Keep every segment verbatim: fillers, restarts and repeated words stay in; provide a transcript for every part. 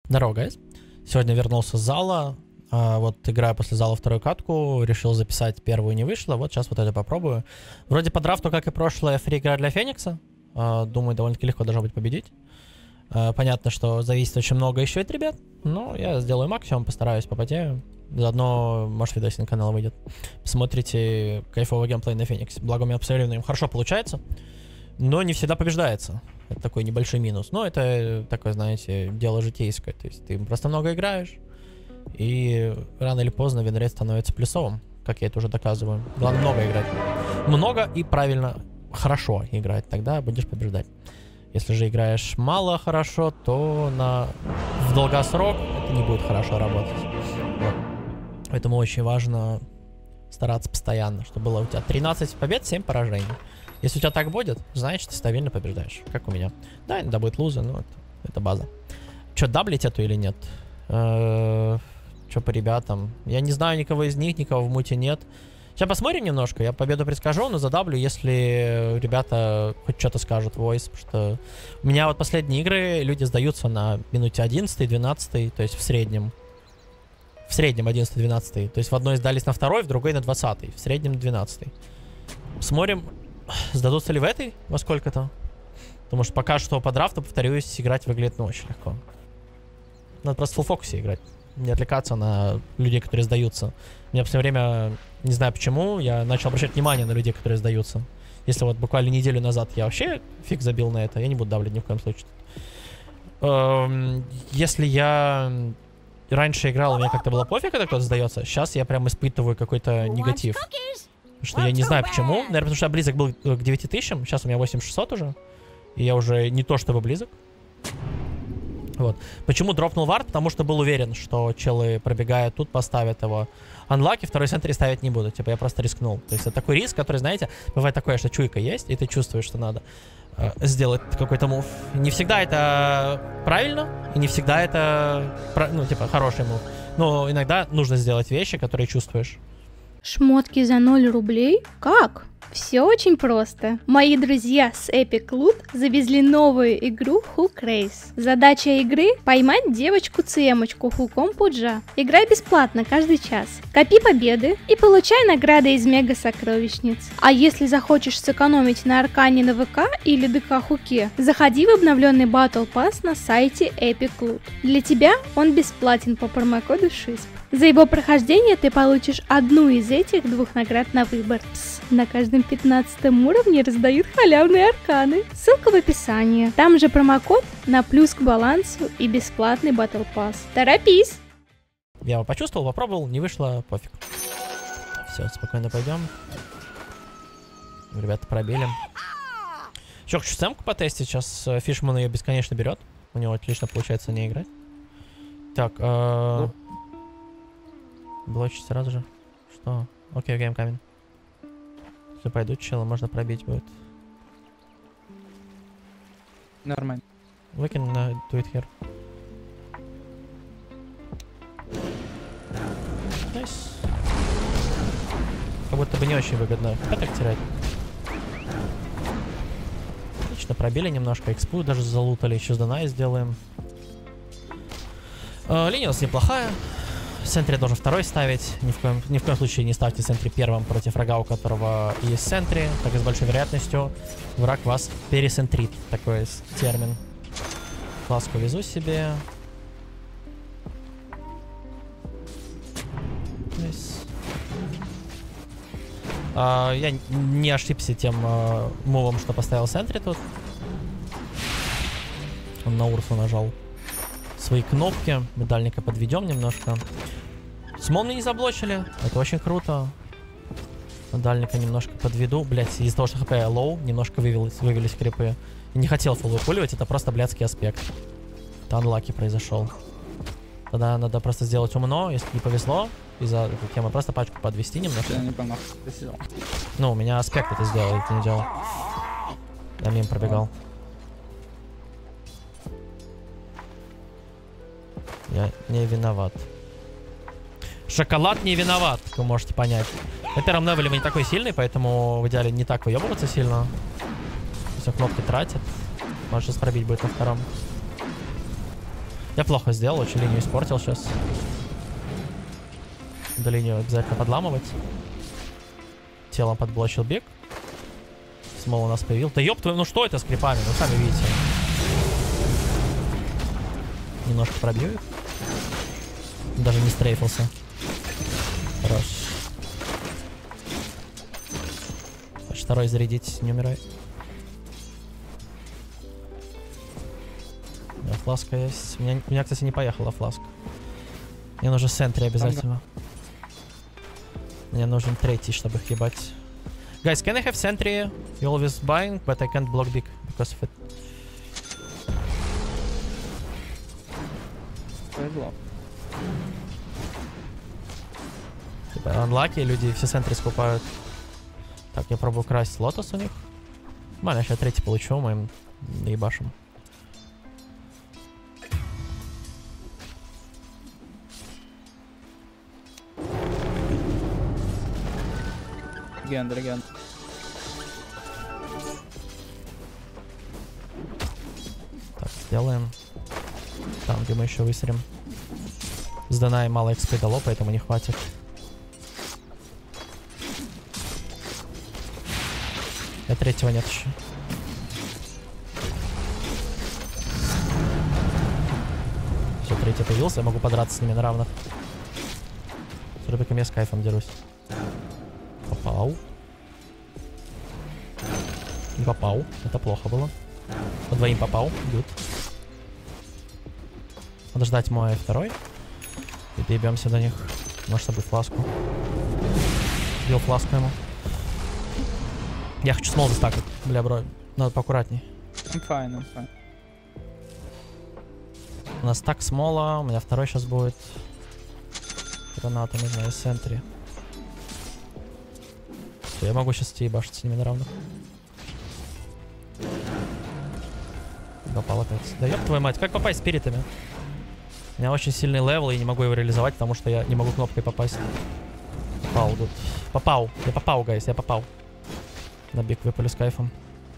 Здорово, гайз. Сегодня вернулся с зала. А, вот играю после зала вторую катку. Решил записать первую, не вышло. Вот сейчас вот это попробую. Вроде по драфту, как и прошлое, фри игра для Феникса. А, думаю, довольно-таки легко должно быть победить. А, понятно, что зависит очень много еще от ребят. Но я сделаю максимум, постараюсь, попотею. Заодно, может, видосик на канал выйдет. Посмотрите кайфовый геймплей на Фениксе. Благо, у меня абсолютно им хорошо получается. Но не всегда побеждается. Это такой небольшой минус. Но это такое, знаете, дело житейское. То есть ты просто много играешь. И рано или поздно винрейт становится плюсовым. Как я это уже доказываю. Главное много играть. Много и правильно, хорошо играть. Тогда будешь побеждать. Если же играешь мало хорошо, то на... в долгосрок это не будет хорошо работать. Вот. Поэтому очень важно стараться постоянно, чтобы было у тебя тринадцать побед, семь поражений. Если у тебя так будет, значит ты стабильно побеждаешь, как у меня. Да, иногда будет лузы, но это, это база. Че, даблить эту или нет? Че по ребятам? Я не знаю никого из них, никого в муте нет. Сейчас посмотрим немножко, я победу предскажу, но задаблю, если ребята хоть что-то скажут в войс. Потому что у меня вот последние игры люди сдаются на минуте одиннадцатой, двенадцатой, то есть в среднем. В среднем одиннадцатой-двенадцатой. То есть в одной сдались на второй, в другой на двадцатой. В среднем двенадцатой. Смотрим, сдадутся ли в этой во сколько-то. Потому что пока что по драфту, повторюсь, играть выглядит ну, очень легко. Надо просто в фулл-фокусе играть. Не отвлекаться на людей, которые сдаются. У меня в последнее время, не знаю почему, я начал обращать внимание на людей, которые сдаются. Если вот буквально неделю назад я вообще фиг забил на это, я не буду давлить ни в коем случае. Эм, если я... Раньше играл, у меня как-то было пофиг, когда кто-то сдается. Сейчас я прям испытываю какой-то негатив. Потому что я не знаю почему. Наверное, потому что я близок был к девяти тысячам. Сейчас у меня восемь тысяч шестьсот уже. И я уже не то чтобы близок. Вот. Почему дропнул вард? Потому что был уверен, что челы пробегают тут, поставят его. Анлаки второй центре ставить не буду. Типа я просто рискнул. То есть это такой риск, который, знаете, бывает такое, что чуйка есть, и ты чувствуешь, что надо э, сделать какой-то мув. Не всегда это правильно, и не всегда это, ну, типа, хороший мув. Но иногда нужно сделать вещи, которые чувствуешь. Шмотки за ноль рублей? Как? Все очень просто. Мои друзья с Epic Loot завезли новую игру Hook Race. Задача игры — поймать девочку-цемочку хуком пуджа. Играй бесплатно каждый час. Копи победы и получай награды из мега-сокровищниц. А если захочешь сэкономить на аркане на ВК или ДК Хуке, заходи в обновленный Battle Pass на сайте Epic Loot. Для тебя он бесплатен по промокоду шисп. За его прохождение ты получишь одну из этих двух наград на выбор. Пс, на каждом пятнадцатом уровне раздают халявные арканы. Ссылка в описании. Там же промокод на плюс к балансу и бесплатный Battle Pass. Торопись! Я его почувствовал, попробовал, не вышло, пофиг. Все, спокойно пойдем. Ребята пробили. Еще хочу сэмку потестить. Сейчас Фишман ее бесконечно берет. У него отлично получается не играть. Так, э блочить сразу же. Что? Окей, окей, камень. Если пойдут челы, можно пробить будет. Нормально. We can uh, do it here. Nice. Как будто бы не очень выгодно так терять. Отлично, пробили немножко. Экспу даже залутали. Еще с Данай сделаем. Uh, линия у нас неплохая. В центре должен второй ставить. Ни в коем, ни в коем случае не ставьте в центре первым против врага, у которого есть в центре. Так и с большой вероятностью враг вас пересентрит. Такой термин. Класску везу себе. Nice. А, я не ошибся тем а, мувом, что поставил в центре тут. Он на Урсу нажал свои кнопки. Медальника подведем немножко. Смол мне не заблочили. Это очень круто. Медальника немножко подведу. Блять, из-за того, что хп лоу, немножко вывелись, вывелись крипы. Не хотел фулл выпуливать, это просто блядский аспект. Это анлаки произошел. Тогда надо просто сделать умно, если не повезло. Из-за этой темы просто пачку подвести немножко. Я не помог. Ну, у меня аспект это сделал, это не делал. Я мимо пробегал. Я не виноват. Шоколад не виноват, вы можете понять. На первом левеле мы не такой сильный, поэтому в идеале не так выебываться сильно. Все кнопки тратят. Может сейчас пробить будет на втором. Я плохо сделал, очень линию испортил сейчас. До линию обязательно подламывать. Телом подблочил бег. Смол у нас появился. Да ёб твою, ну что это с крипами? Вы сами видите. Немножко пробью их. Даже не стрейфился. Хорош. Хочешь второй зарядить, не умирай. У меня фласка есть. У меня, у меня, кстати, не поехала фласка. Мне нужен сентри обязательно. Мне нужен третий, чтобы их ебать. Guys, can I have sentry? You always buying, but I can't block big because of it. Типа, unlucky, люди все сентри скупают. Так, я пробую красть лотос у них. Нормально, сейчас третий получу, мы им наебашим. Легенда, легенда. Так, сделаем. Там, где мы еще высерим. С Данай мало экспи дало, поэтому не хватит. И третьего нет еще. Все, третий появился, я могу подраться с ними на равных. С Рубиком я с кайфом дерусь. Попал. Не попал. Это плохо было. По двоим попал. Гуд. Надо ждать мой второй. И доебемся до них. Может, чтобы фласку. Бил фласку ему. Я хочу смол застакать. Бля, бро. Надо поаккуратней. I'm fine, I'm fine. У нас так смола. У меня второй сейчас будет. Граната, не знаю, сентри. Я могу сейчас идти ебашить с ними на равных. Попал опять. Да ёб твою мать, как попасть спиритами? У меня очень сильный левел, и не могу его реализовать, потому что я не могу кнопкой попасть. Попал тут. Попал. Я попал, гайс, я попал. На биг выпали с кайфом.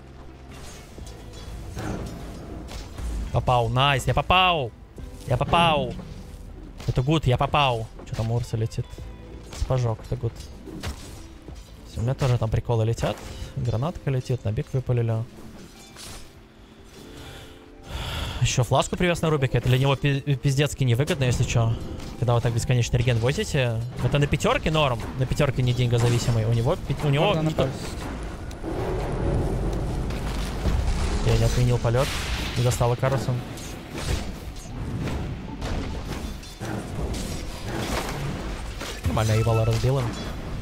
Попал, найс, я попал. Я попал. Это гуд, я попал. Что там Урса летит? Спажок, это гуд. У меня тоже там приколы летят. Гранатка летит, на биг выпалили. Еще фласку привез на Рубике. Это для него пиздецки невыгодно, если что. Когда вы так бесконечный реген возите. Это на пятерке норм. На пятерке не деньгозависимый. У него... У него... Я не отменил полет. Не достал Карусом. Нормально, ебало разбил им.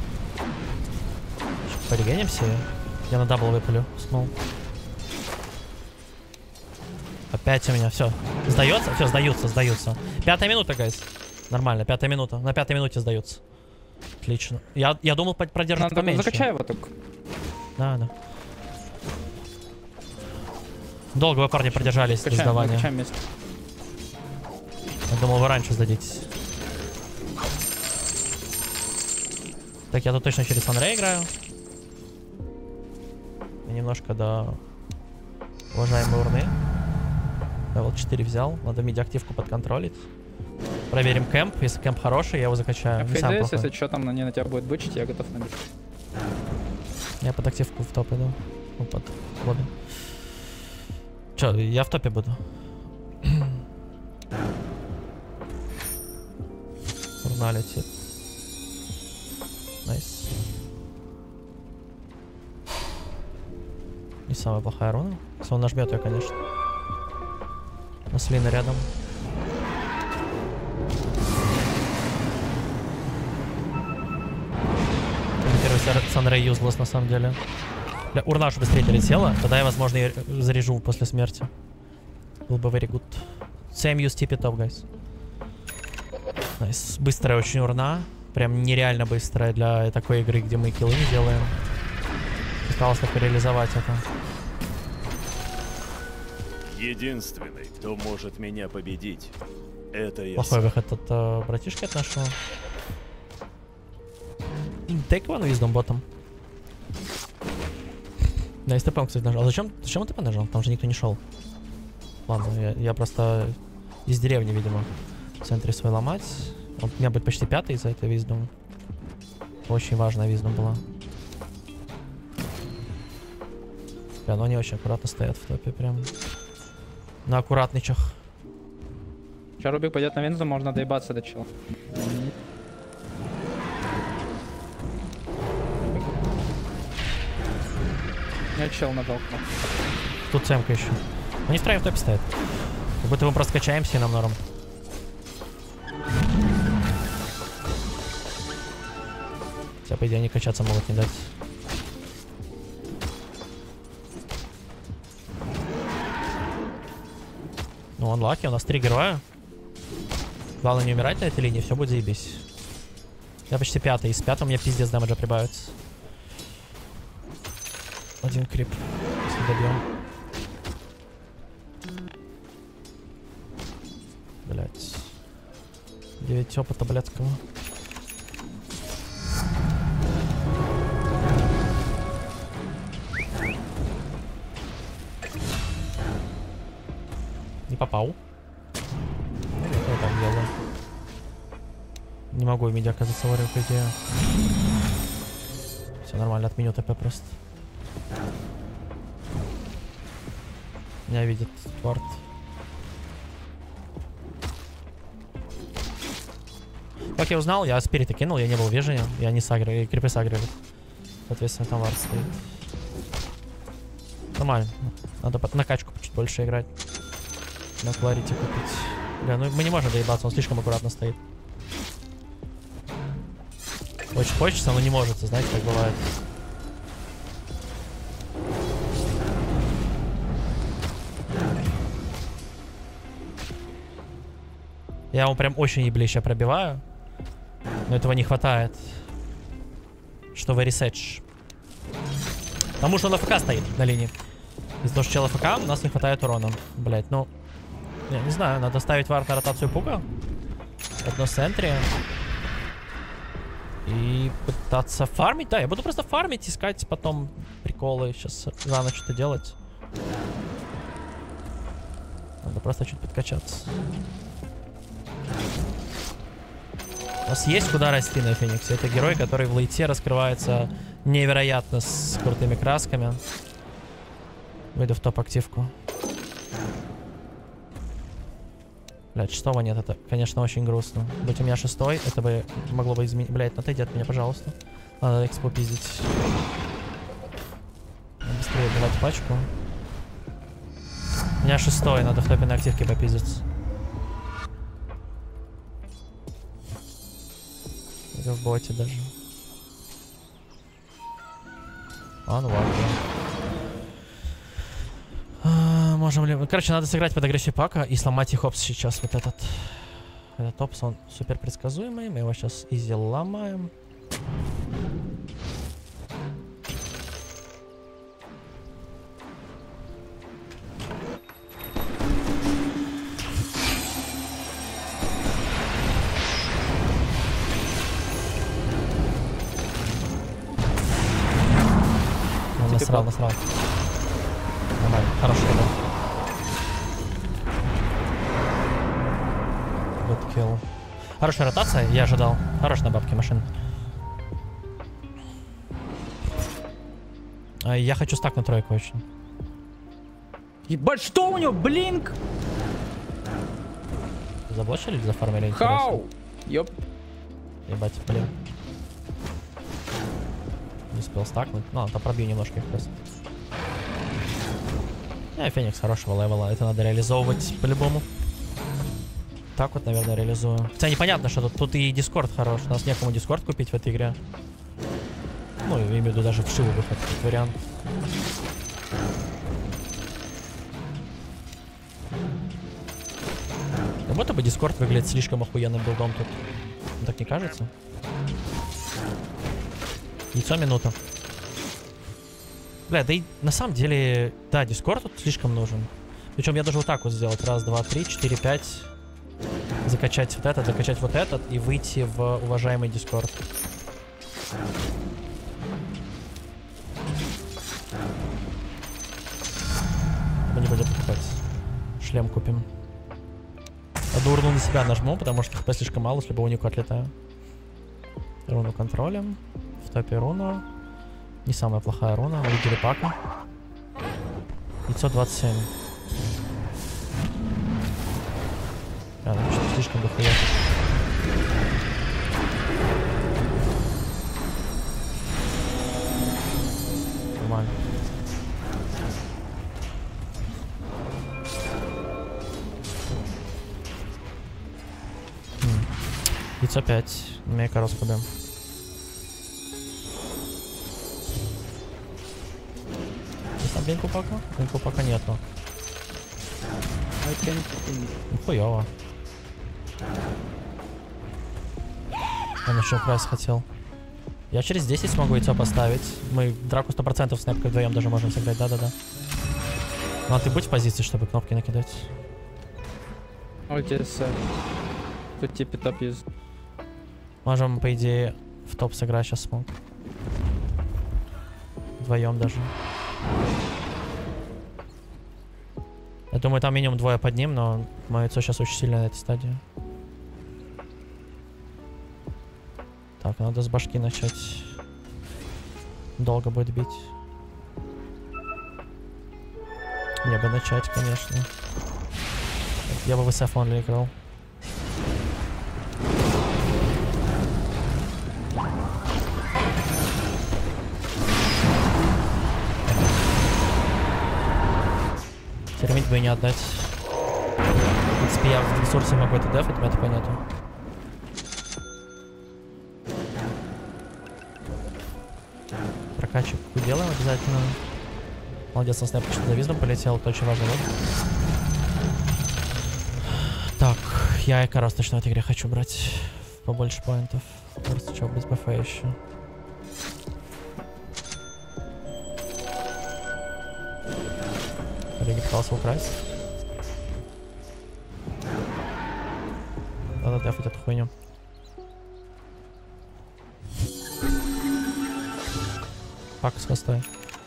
Порегенимся. Я на дабл выпалю. Снул. Опять у меня. Все. Сдается? Все, сдаются, сдаются. Пятая минута, гайс. Нормально, пятая минута. На пятой минуте сдаются. Отлично. Я, я думал продержать поменьше. Закачай его только. Да, да. Долго вы, парни, продержались до сдавания. Я думал, вы раньше сдадитесь. Так, я тут точно через Санрей играю. И немножко до уважаемой урны. Левел четыре взял. Надо миди-активку подконтролить. Проверим кэмп. Если кэмп хороший, я его закачаю. Не сам плохой. Если что там на, не на тебя будет бычить, я готов набить. Я под активку в топ иду. Ну, под лобби. Че, я в топе буду. Урна летит. Найс. Не самая плохая руна. Если он нажмет ее, конечно. Наслина рядом. Первый Санрей юзлess на самом деле. Бля, урна уж быстрее долетела. Тогда я, возможно, и заряжу после смерти. Был бы very good. Same use tip it up, guys. Nice. Быстрая очень урна. Прям нереально быстрая для такой игры, где мы киллы не делаем. Осталось только реализовать это. Единственный, кто может меня победить, это я. Плохой выход от uh, братишки от нашего. Take one wisdom ботом. Да, СТП, кстати, нажал. А зачем, зачем ТП нажал? Там же никто не шел. Ладно, я, я просто из деревни, видимо, в центре свой ломать. Он у меня будет почти пятый из-за этой виздом. Очень важная виздом была. Бля, но они очень аккуратно стоят в топе, прям. На аккуратничах. Сейчас Рубик пойдет на винзу, можно доебаться до чела. Я чел нажал кнопку. Тут цемка еще. Они втроем в топе стоят. Как будто мы просто качаемся и нам норм. Хотя, по идее, они качаться могут не дать. Ну, он лаки, у нас три героя. Главное не умирать на этой линии, все будет заебись. Я почти пятый, из пятого у меня пиздец дамаджа прибавится. Один крип, если добьем. Блять. девять опыта блядского. Не попал. Ну, я так делаю. Не могу в миди оказаться в по идее. Все нормально, отменю ТП просто. Меня видит вард. Как я узнал, я спирита кинул, я не был в вижене, я не сагрил, и крипы сагрили. Соответственно, там вард стоит. Нормально. Надо под накачку чуть больше играть. На кларите купить. Бля, ну мы не можем доебаться, он слишком аккуратно стоит. Очень хочется, но не может, знаете, как бывает. Я ему прям очень еблище пробиваю. Но этого не хватает. Чтобы ресетч. Потому что он АФК стоит на линии. Из-за того, что чел АФК, у нас не хватает урона. Блять, ну... Я не знаю, надо ставить вард на ротацию пука. Одно в центре. И пытаться фармить. Да, я буду просто фармить, искать потом приколы. Сейчас рано что-то делать. Надо просто чуть подкачаться. У нас есть куда расти на Фениксе. Это герой, который в лейте раскрывается невероятно с крутыми красками. Выйду в топ-активку. Блять, шестого нет, это, конечно, очень грустно. Будь у меня шестой, это бы могло бы изменить. Блять, отойди от меня, пожалуйста. Надо экспо пиздить. Надо быстрее давать пачку. У меня шестой, надо в топе на активке попиздиться. Или в боте даже. А, ну ладно. А, можем ли... Короче, надо сыграть под агрессию пака и сломать их опс сейчас. Вот этот. Этот опс, он супер предсказуемый. Мы его сейчас изи ломаем. Насрал, насрал. Нормально, хороший был. Good kill. Хорошая ротация, я ожидал. Хорош на бабке машин. А, я хочу стакнуть тройку очень. Ебать, что у него? Блинк! Заблочили или зафармили? Хау! Ёп. Ебать, блин. Не успел стакнуть. Ну, ладно, пробью немножко их просто. Не, Феникс хорошего левела. Это надо реализовывать по-любому. Так вот, наверное, реализую. Хотя непонятно, что тут, тут и Дискорд хорош. У нас некому Дискорд купить в этой игре. Ну, я имею в виду даже вшивый выход, как вариант. Как будто бы Дискорд выглядит слишком охуенным билдом тут. Так не кажется? Яйцо минута. Бля, да и на самом деле, да, Дискорд тут слишком нужен. Причем я даже вот так вот сделать. Раз, два, три, четыре, пять. Закачать вот этот, закачать вот этот и выйти в уважаемый Дискорд. Мы не будем покупать. Шлем купим. Одну руну на себя нажму, потому что хп слишком мало, с любого нюка отлетаю. Руну контролем. В топе руну. Не самая плохая руна. Увидели пака. пятьсот двадцать семь. А, ну что-то слишком дохуя. Нормально. Яйцо пять. Мейка раскудаем. Есть там блинку пока? Блинку пока нету. I can't see. Ну хуёво. Он еще прайс хотел. Я через десять смогу яйцо поставить. Мы драку сто процентов снэпкой вдвоем даже можем сыграть. Да-да-да. Ну а ты будь в позиции, чтобы кнопки накидать. I'll just uh, to tip it up use. Можем, по идее, в топ сыграть сейчас смог. Вдвоем даже. Я думаю, там минимум двое под ним, но мое яйцо сейчас очень сильно на этой стадии. Так, надо с башки начать. Долго будет бить. Я бы начать, конечно. Я бы в эс эф only играл. Термит бы и не отдать. В принципе, я в ресурсе могу это дефать, но это понятно. Прокачку делаем обязательно. Молодец, на снэп что за визом полетел, это очень важно. Вот. Так, я Экарос точно в этой игре хочу брать побольше поинтов. Просто что, без БФ еще. Коллеги пытался украсть. Надо дефать эту хуйню. Пак с хостой.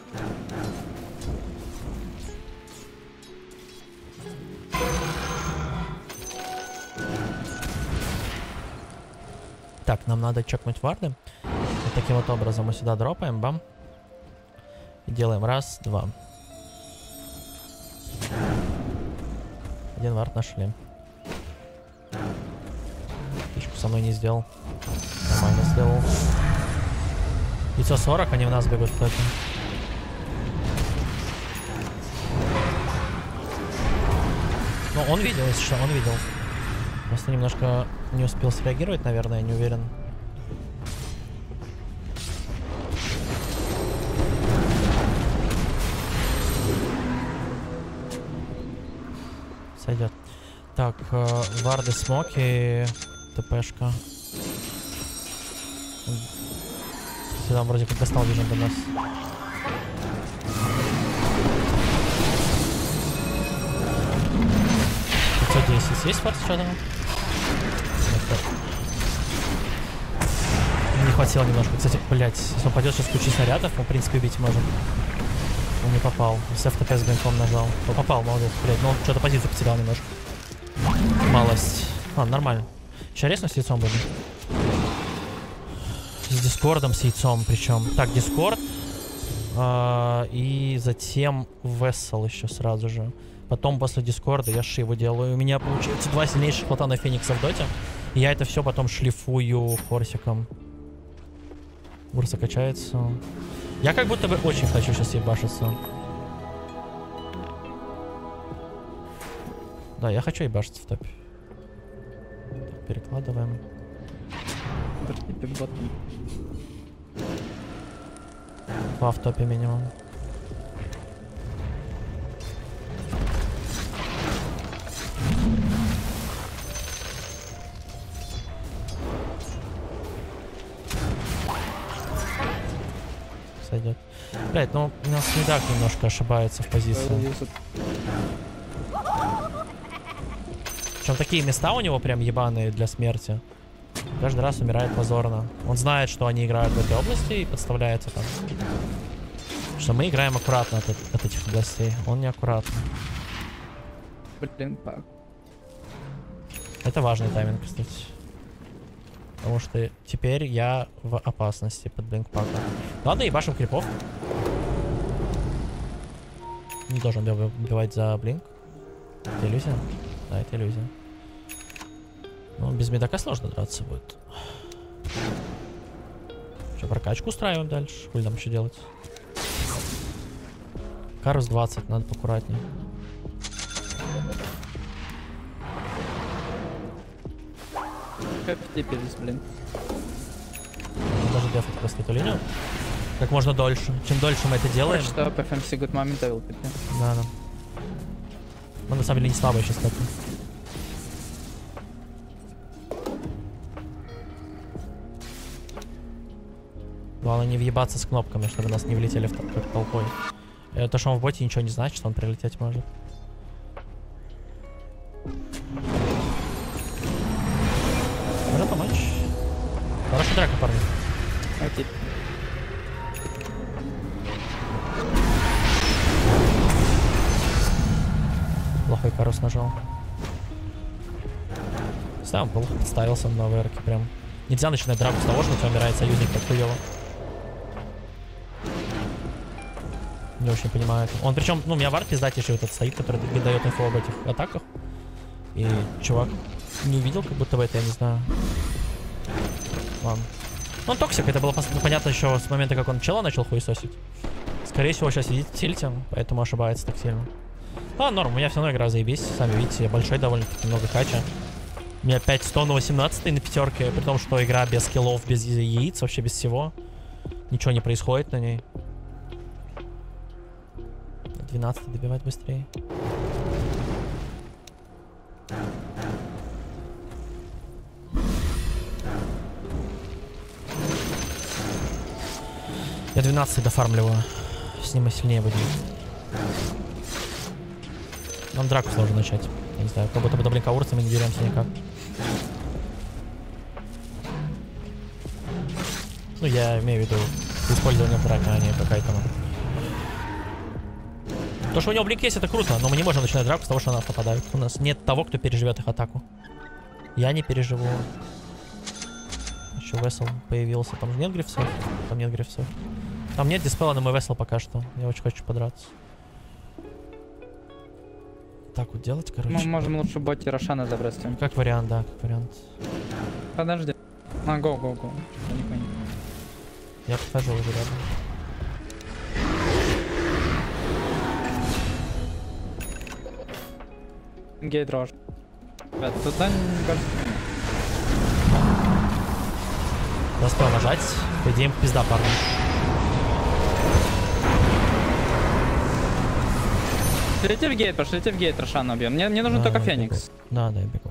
Так, нам надо чекнуть варды. Вот таким вот образом мы сюда дропаем, бам. И делаем раз, два. Один вард нашли. Фишку со мной не сделал. Нормально сделал. Яйцо сорок, они в нас бегут в топе. Ну, он видел, если что, он видел. Просто немножко не успел среагировать, наверное, я не уверен. Сойдет. Так, э, варды, смоки, ТПшка. Сюда вроде как достал, вижу до нас. пятьсот десять. Есть фарс что-то? Не хватило немножко. Кстати, блять, если он пойдет сейчас кучу снарядов, мы в принципе убить можем. Он не попал. С эф тэ пэ с блинком нажал. Он попал, молодец, блять. Но он что-то позицию потерял немножко. Малость. Ладно, нормально. Сейчас резно с яйцом будем. С дискордом, с яйцом причем. Так, дискорд. Э, и затем вессел еще сразу же. Потом после дискорда я шиву делаю. У меня получается два сильнейших флотана феникса в доте. И я это все потом шлифую форсиком. Урса качается. Я как будто бы очень хочу сейчас ебашиться. Да, я хочу ебашиться в топе. Так, перекладываем. Два в топе минимум. Сойдет. Блять, ну у нас Медак немножко ошибается в позиции. Причем такие места у него прям ебаные для смерти. Каждый раз умирает позорно. Он знает, что они играют в этой области и подставляется там. Что мы играем аккуратно от, от этих областей. Он неаккуратно. Блин, пак. Это важный тайминг, кстати. Потому что теперь я в опасности под блинкпаком. Ладно, ебашим крипов. Не должен убивать за блинк. Это иллюзия? Да, это иллюзия. Ну, без медака сложно драться будет. Что, прокачку устраиваем дальше? Хуй нам еще делать? Карус двадцать, надо поаккуратнее. Как теперись, блин. Даже дефать просто эту линию. Как можно дольше. Чем дольше мы это делаем. Что, эф эм си good moment, I will pick you. Да, да. Он на самом деле не слабый сейчас такой. Главное не въебаться с кнопками, чтобы нас не влетели в тол- как толпой. Э, То, что он в боте, ничего не значит, что он прилететь может. Можно помочь? Хорошая драка, парни. Окей. Плохой карус нажал. Сам был, ставился на ВРке прям. Нельзя начинать драку с того, что у тебя умирает союзник, так хуёво. Не очень понимаю это. Он причем, ну, у меня вард пиздатейший вот этот стоит, который дает инфо об этих атаках. И чувак не увидел, как будто бы это, я не знаю. Ладно. Он токсик, это было пос- понятно еще с момента, как он чела начал хуесосить. Скорее всего, сейчас сидит в тильте, поэтому ошибается так сильно. Ладно, норм, у меня все равно игра заебись. Сами видите, я большой довольно-таки, много кача. У меня пять сто на восемнадцать на пятерке, при том, что игра без скиллов, без яиц, вообще без всего. Ничего не происходит на ней. двенадцать добивать быстрее. Я двенадцать дофармливаю. С ним мы сильнее будем. Нам драку сложно начать. Я не знаю, как будто бы до блинкаурца мы не деремся никак. Ну, я имею в виду использование в драке, а не какая-то... То, что у него блик есть, это круто, но мы не можем начинать драку с того, что на нас нападают. У нас нет того, кто переживет их атаку. Я не переживу. Еще Весел появился. Там нет грифсов? Там нет грифсов. Там нет диспела на мой Весел пока что. Я очень хочу подраться. Так вот делать, короче. Мы можем лучше боти Рошана забрать. Как вариант, да, как вариант. Подожди. А, го, го, го. Я не понял. Я подхожу уже рядом. Гейт рож. Ребят, туда не кажется. Застой нажать. По идее, им пизда, парни. Пошлите в гейт, пошлите в гейт, Рошана убьем. Мне, мне нужен Да, только я Феникс. бегу. Да, да, я бегу.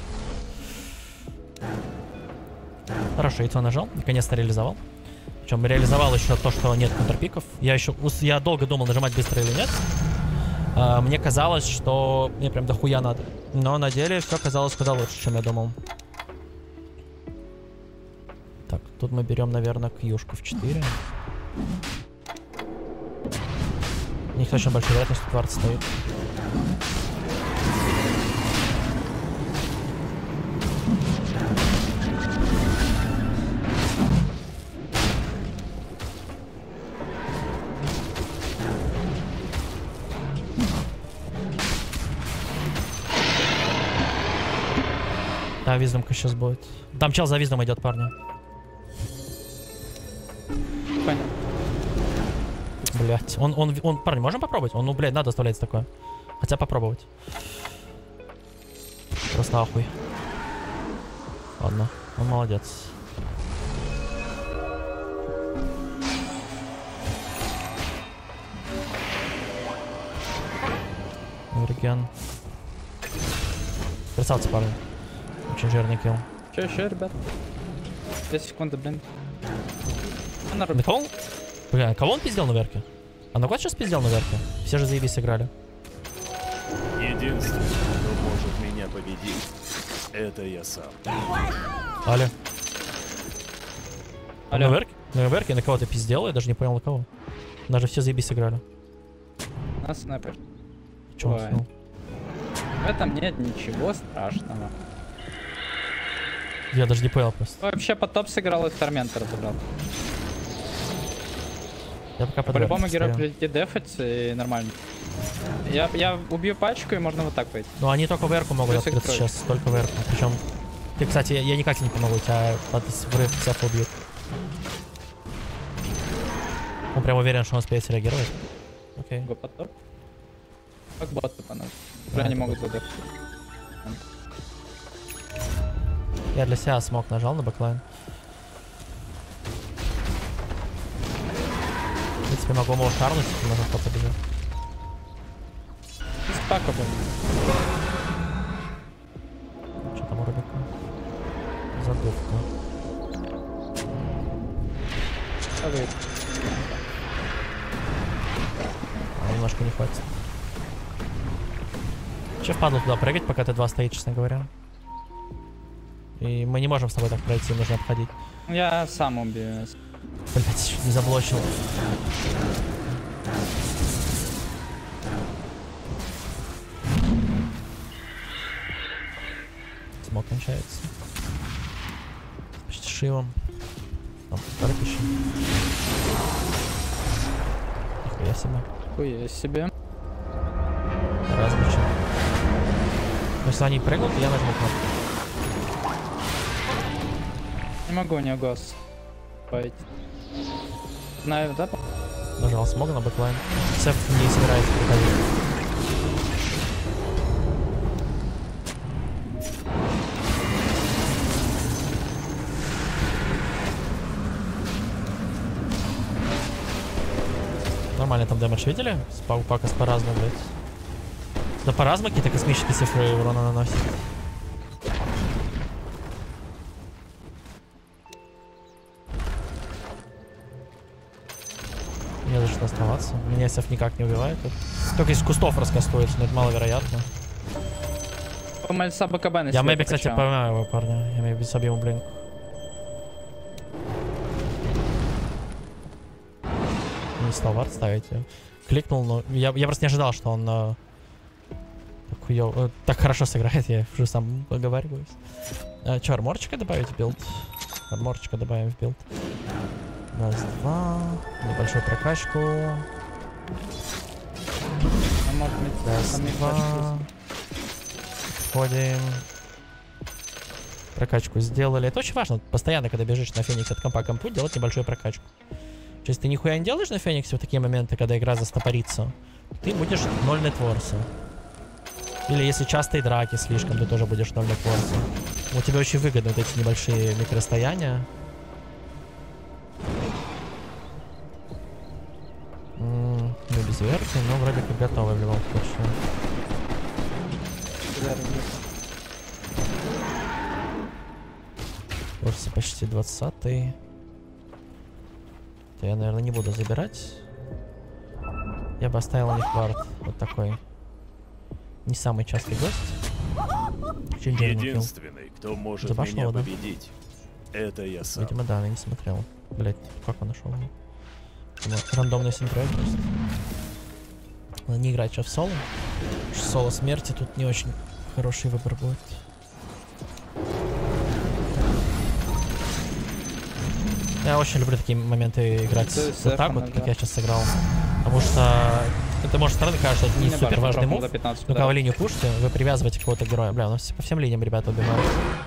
Хорошо, яйцо нажал. Наконец-то реализовал. Причем реализовал еще то, что нет контрпиков. Я еще... Я долго думал, нажимать быстро или нет. А, мне казалось, что мне прям дохуя надо. Но на деле все казалось куда лучше, чем я думал. Так, тут мы берем, наверное, кьюшку в четыре. У них очень большая вероятность, что вард стоит. Да, виздомка сейчас будет. Там чел за виздом идет, парни. Понятно. Блять, он, он, он, парни, можем попробовать? Он, ну, блядь, надо оставлять такое. Хотя попробовать. Просто ахуй. Ладно, он молодец. Урген. Красавцы, парни. Очень жирный килл. Че еще, ребят? две секунды, блин. Она Да рубит. кого он? Бля, кого он пиздел на верке? А на кого сейчас пиздел на верке? Все же заебись сыграли. Единственный, кто может меня победить, это я сам. Аля. Алло. На верке? На верке на кого ты пиздел? Я даже не понял на кого. Даже все заебись сыграли. На снайпер. Че он Ой. уснул? В этом нет ничего страшного. Я даже не понял просто. Вообще по топ сыграл и Торментор забрал. Я пока под По-любому верх герой стою. прилетит дефать и нормально. Я, я убью пачку и можно вот так пойти. Ну они только в эрку могут Плюс открыться экстрой. сейчас, только в эрку. Причем, ты, кстати, я, я никак тебе не помогу, тебя под взрыв всех убьют. Он прям уверен, что он успеет среагировать. Окей. Го под топ. Как боты по нас. Уже Да, они это могут задефать. Я для себя смог нажал на бэклайн. В принципе, могу его шарнуть, если можно кто-то бежит. Из пака был. Что там у Рубика? Задувка. А вы- А, немножко не хватит. Че впадло туда прыгать, пока ты два стоит, честно говоря. И мы не можем с тобой так пройти, нужно обходить. Я сам убью. Блять, чуть не заблочил. Смог кончается. Почти шивом. Там карпищем. Нихуя себе. Хуя себе. Разбичен. Но если они прыгнут, я нажму кнопку. Не могу, не гос. Пойти. Знаю, да? Нажал смог на бэклайн. Сеф не собирается приходить. Нормально там дэмэдж видели? Спау пака с паразмой, блядь. Да паразма какие-то космические цифры урона наносит. Не за что оставаться. Меня эс эф никак не убивает. Только из кустов раскастует, но это маловероятно. Мальса БКБ на Я себя мэби, кстати, покачал. поймаю его, парня. Я мэби собью ему блинк. Не стал вард ставить. Я кликнул, но я, я просто не ожидал, что он э, так, хуёв- э, так хорошо сыграет. Я уже сам поговариваюсь. А, чё, арморчика добавить в билд? Арморчика добавим в билд. Раз, два. Небольшую прокачку. А может быть, Раз, там и два. флешка Входим. Прокачку сделали. Это очень важно. Постоянно, когда бежишь на Феникс от компа к компу, делать небольшую прокачку. Если ты нихуя не делаешь на Фениксе в такие моменты, когда игра застопорится, ты будешь ноль нетворса. Или если частые драки слишком, ты тоже будешь ноль нетворса. У тебя очень выгодны вот эти небольшие микрорасстояния. М, Ну, без верки, но вроде как готовы в любом случае. есть. Курсы почти двадцатый. То я, наверное, не буду забирать. Я бы оставил у них вард. Вот такой. Не самый частый гость. Чинджер не килл. Единственный, кто может Забашил меня его, да? победить, это я сам. Видимо, да, я не смотрел. Блять, как он нашел? Рандомный синтрой просто. Надо не играть сейчас в соло. Потому что соло смерти тут не очень хороший выбор будет. Я очень люблю такие моменты играть Это вот так Сефа вот, надо. как я сейчас сыграл. Потому что это может стороны кажется, что это не Мне супер башню важный дропнул мув. за пятнадцать Но когда вы ударов. линию пушите, вы привязываете какого-то героя. Бля, у нас по всем линиям ребята убивают.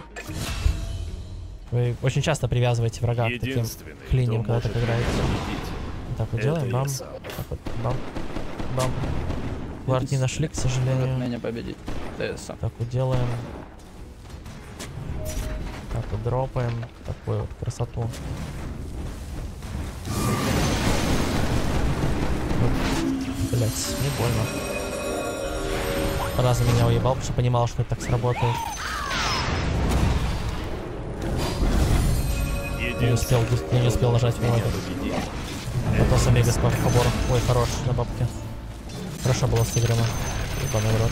Вы очень часто привязываете врага к таким Единственный, к линиям, кто когда так может меня играете. победить, Вот так вот это делаем, я бам. сам. Так вот, бам. Бам. Вард не нашли, к Может сожалению. меня победить. Да я сам. Так вот делаем. Так вот дропаем. Такую вот красоту. Блять, мне больно. Раза меня уебал, потому что понимал, что это так сработает. Я не успел, я не успел нажать меня его. победить. Готовился мега с побором. Ой, хорош, на бабке. Хорошо было сыграно. Ебаный в рот.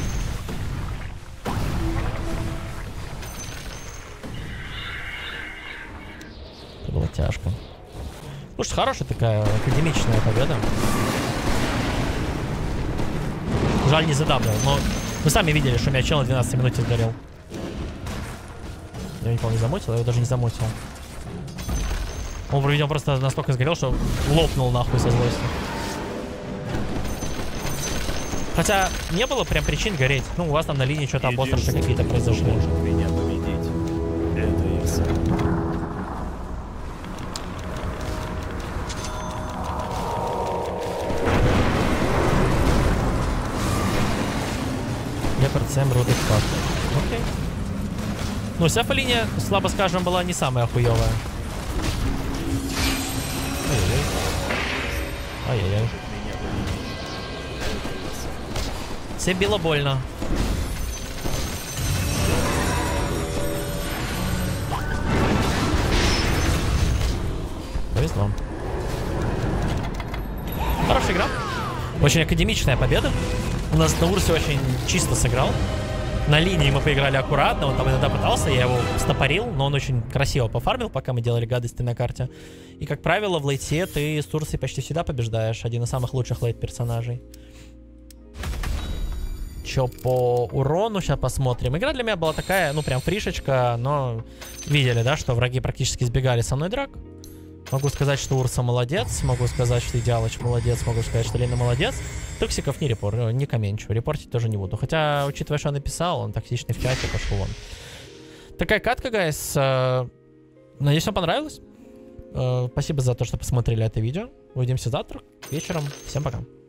Это было тяжко. Слушай, хорошая такая академичная победа. Жаль, не задавливал, но вы сами видели, что меня чел на двенадцатой минуте сгорел. Я не помню, замутил, я его даже не замутил. Он, видимо, просто настолько сгорел, что лопнул нахуй со злости. Хотя не было прям причин гореть. Ну, у вас там на линии что-то обострыши какие-то произошли. Может меня победить. Это я сам. Лепард Сэм, Рудик Пак. Окей. Ну, вся линия, слабо скажем, была не самая хуёвая. Ай-яй-яй. Ай-яй-яй. Все било больно. Повезло. Хорошая игра. Очень академичная победа. У нас на Урсе очень чисто сыграл. На линии мы поиграли аккуратно. Он там иногда пытался, я его стопорил, но он очень красиво пофармил, пока мы делали гадости на карте. И, как правило, в лейте ты с Урсой почти всегда побеждаешь. Один из самых лучших лейт-персонажей. Чё по урону, сейчас посмотрим. Игра для меня была такая, ну, прям фришечка, но видели, да, что враги практически избегали со мной драк. Могу сказать, что Урса молодец, могу сказать, что Идеалыч молодец, могу сказать, что Лена молодец. Токсиков не репор, не комменчу, репортить тоже не буду. Хотя, учитывая, что он написал, он токсичный в чате, пошел он. Такая катка, гайс. Надеюсь, вам понравилось. Спасибо за то, что посмотрели это видео. Увидимся завтра вечером. Всем пока.